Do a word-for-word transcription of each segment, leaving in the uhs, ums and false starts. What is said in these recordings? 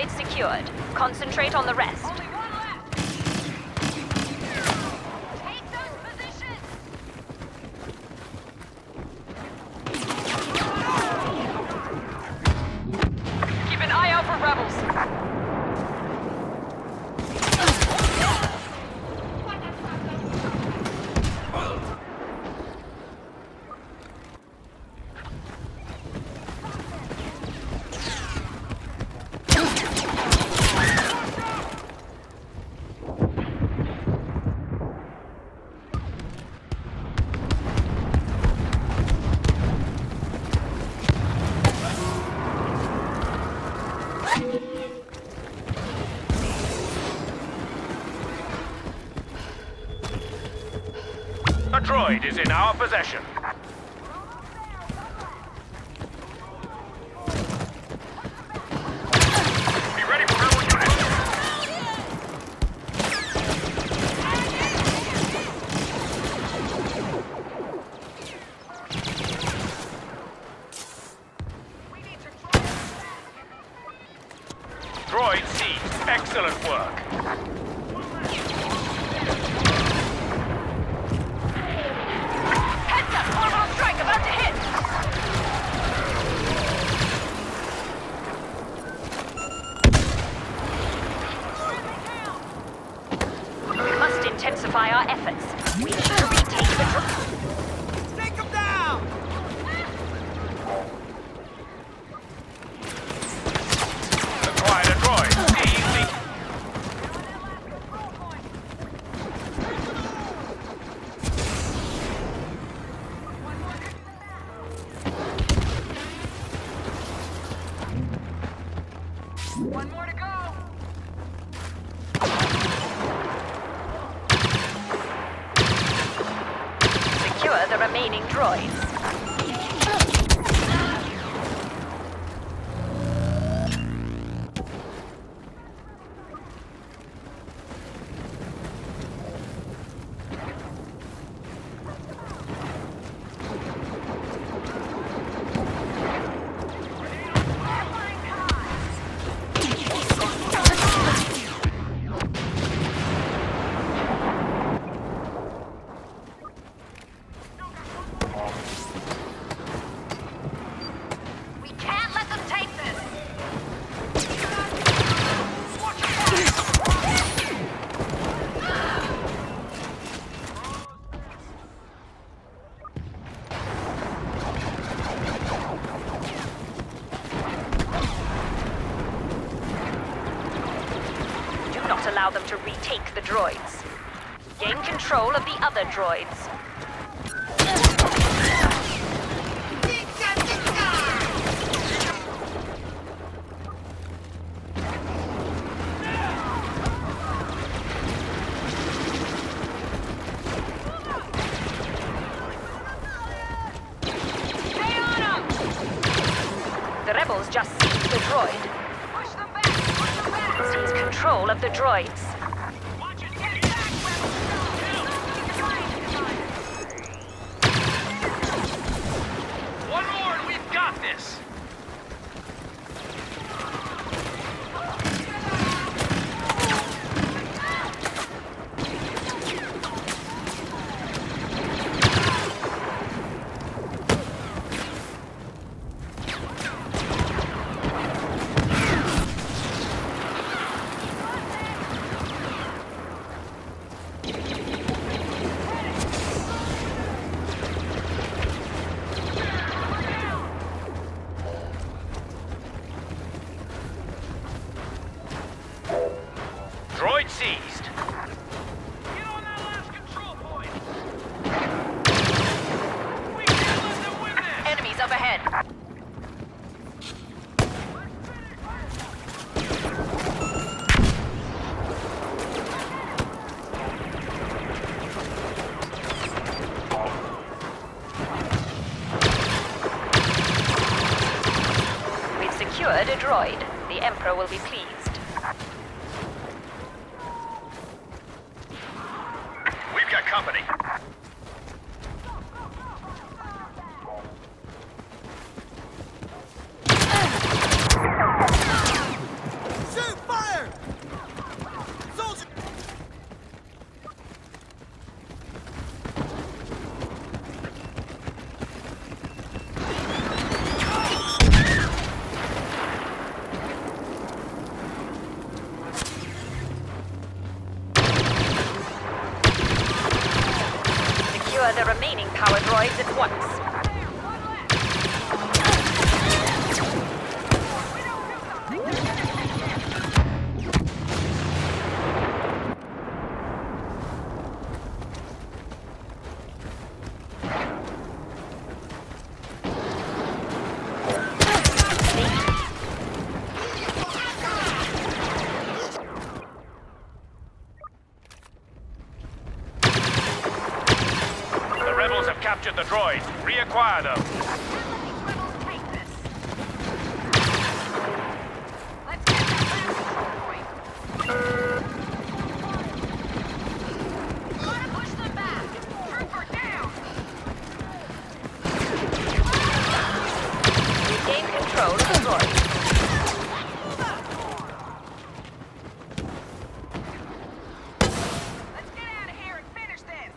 droid secured. Concentrate on the rest. Only one left. Take those positions. Keep an eye out for rebels. A droid is in our possession. Be ready for rebel units. Droid seized. Excellent work. Heads up! Orbital strike about to hit! We must intensify our efforts. We need to retake the droid. Take them down. Acquired a droid. Easy. One more to go. Secure the remaining droids. We can't let them take this. Do not allow them to retake the droids. Gain control of the other droids. Stay on them. The rebels just seized the droid. Push them back. Push them back. Seize control of the droids. Watch it. Get back, One more and we've got this. Droid seized. Get on that last control point. We can't let them win this. Enemies up ahead. We've secured a droid. The Emperor will be pleased. We've got company. once. Captured the droids. Reacquire them. Let's get that last point. Gotta push them back. Trooper down. Regain control of the droid. Let's get out of here and finish this.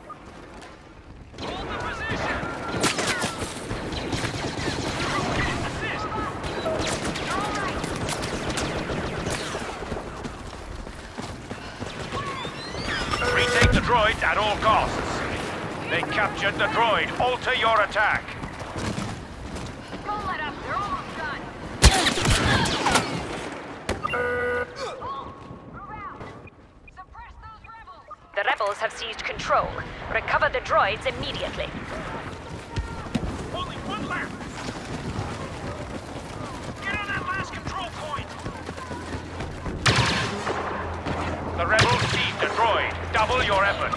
Retake the droids at all costs. They captured the droid. Alter your attack. Don't let up. They're almost done. Move out. Suppress those rebels. The rebels have seized control. Recover the droids immediately. Only one left. Get on that last control point. The rebels seized the droid. Double your efforts.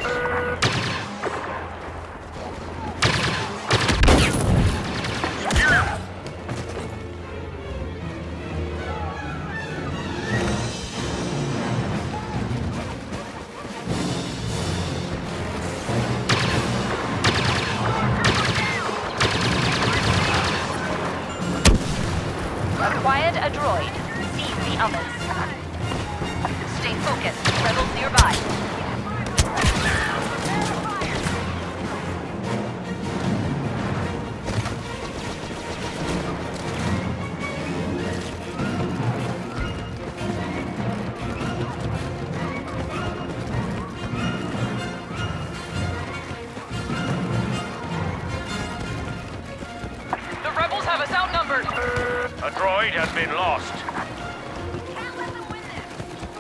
Acquired a droid. Seize the others. Stay focused. Rebels nearby. The rebels have us outnumbered! A droid has been lost. Can't let them win this.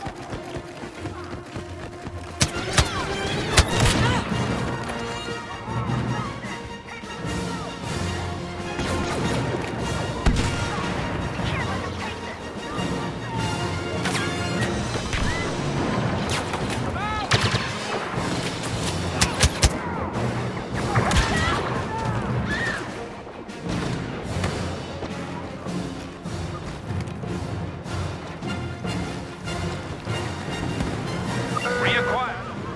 Can't let them take this. Reacquire.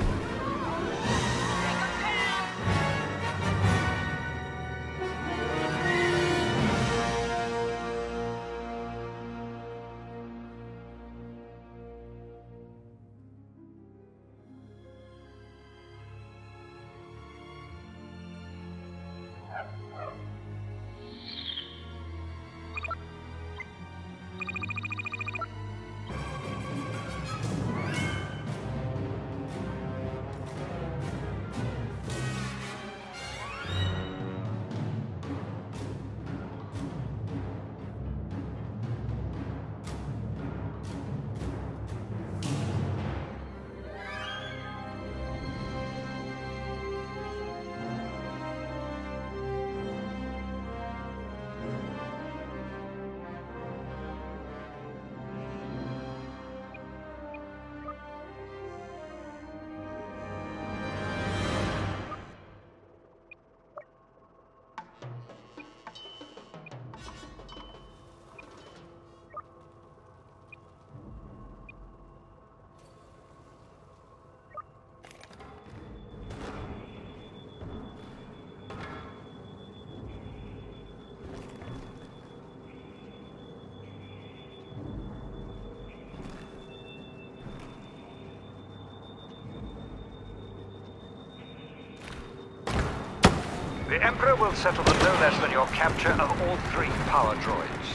The Emperor will settle for no less than your capture of all three power droids.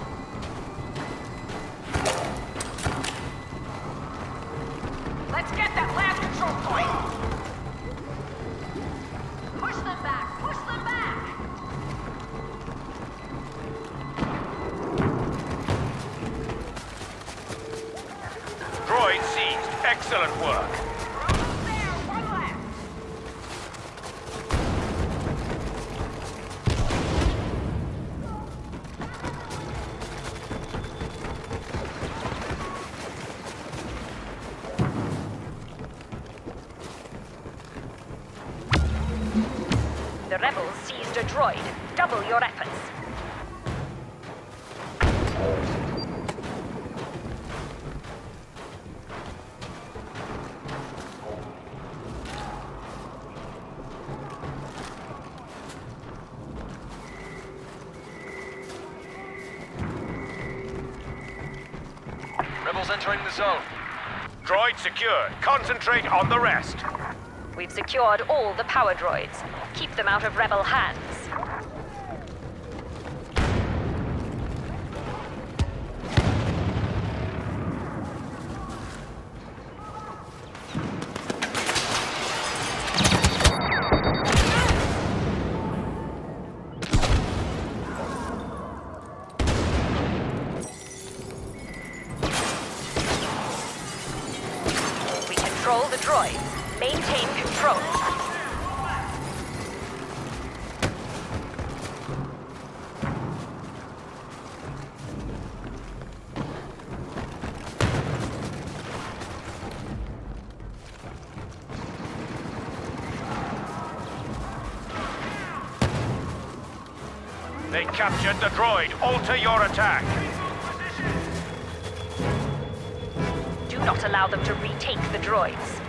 Let's get Excellent work. We're almost there. One left. The rebels seized a droid. Double your efforts. Rebels entering the zone. Droid secured. Concentrate on the rest. We've secured all the power droids. Keep them out of rebel hands. We control the droids. Maintain control. They captured the droid. Alter your attack. Do not allow them to retake the droids.